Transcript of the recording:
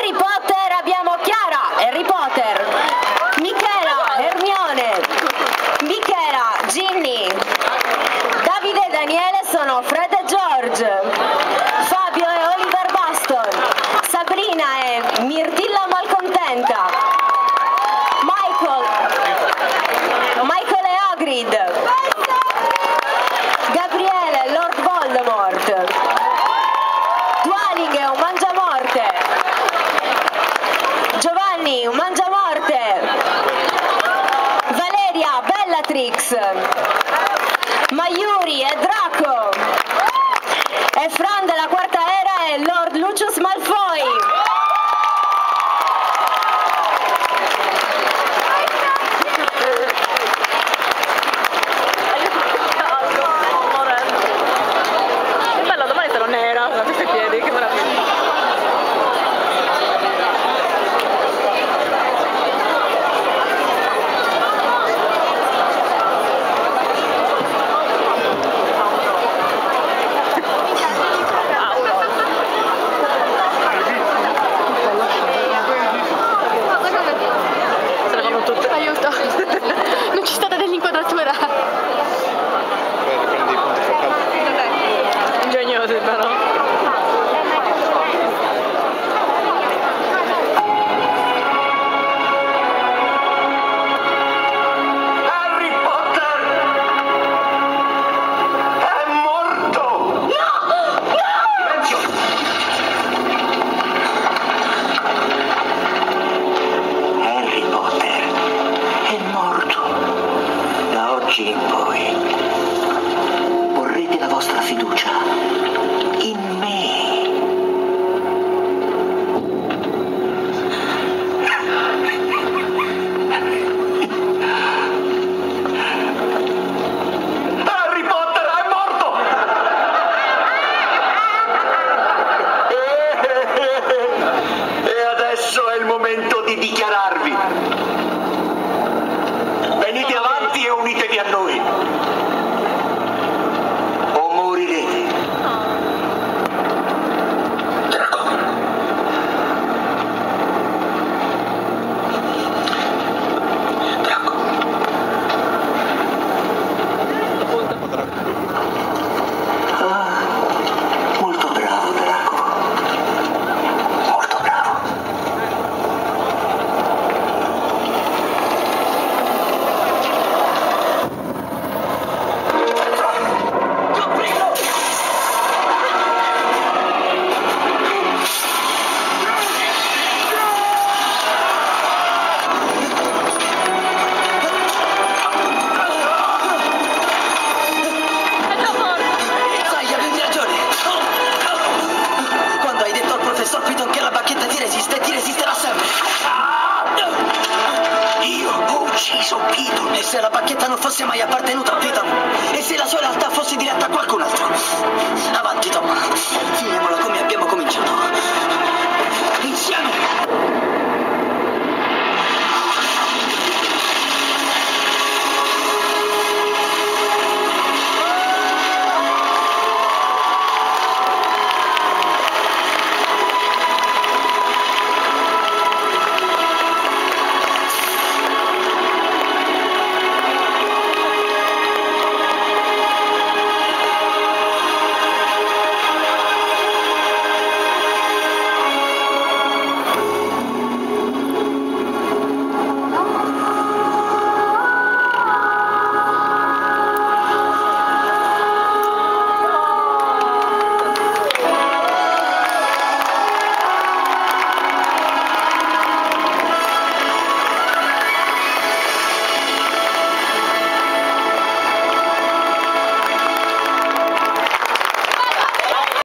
Harry Potter abbiamo Chiara, Harry Potter. Michela, Hermione. Michela, Ginny. Davide e Daniele sono Fred e George. Fabio e Oliver Baston. Sabrina e Mirtilla Malcontenta. Michael e Hagrid. Gabriele, Lord Voldemort. Dwalling è un mangiamorte. Giovanni, un mangiamorte. Valeria, Bellatrix. Mayuri e Draco. E Fran della quarta era è Lord Lucius Malfoy. In voi porrete la vostra fiducia in me. Harry Potter è morto! E adesso è il momento di dichiararvi. Venite avanti e unitevi a noi. O morirete. Draco. Draco. Ah, molto bravo, Draco. Molto bravo. E se la bacchetta non fosse mai appartenuta a Piton? E se la sua realtà fosse diretta a qualcun altro? Avanti, Tom. Finiamola come abbiamo cominciato.